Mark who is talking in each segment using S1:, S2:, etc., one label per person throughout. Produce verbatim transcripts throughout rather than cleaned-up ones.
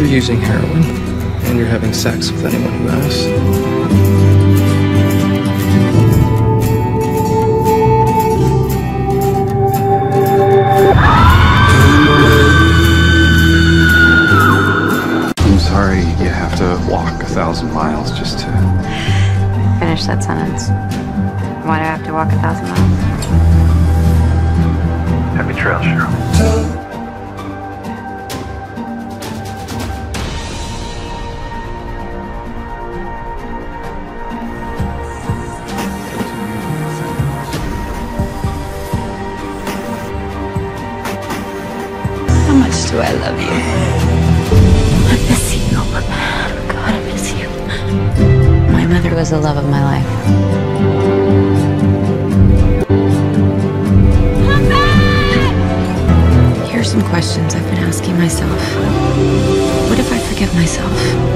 S1: using heroin, and you're having sex with anyone who asks.
S2: I'm sorry you have to walk a thousand miles just to...
S3: Finish that sentence. Why do I have to walk a thousand miles?
S2: Happy trail, Cheryl.
S3: How much do I love you? I miss you. God, I miss you. My mother was the love of my life. Come back! Here are some questions I've been asking myself. What if I forgive myself?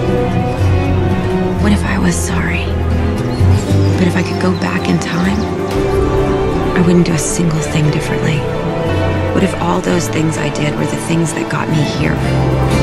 S3: What if I was sorry? But if I could go back in time, I wouldn't do a single thing differently. What if all those things I did were the things that got me here?